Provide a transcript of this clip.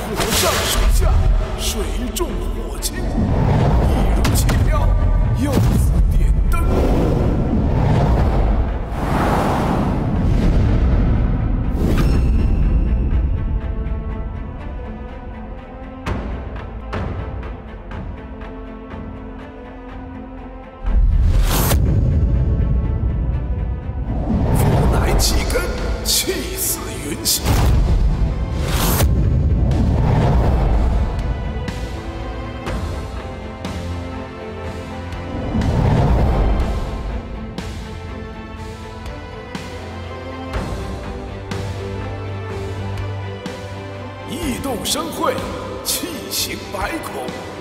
火上水下，水中火轻，一如其标，又似点灯。腹乃气根，气似云霄。 异动生慧，气行百孔。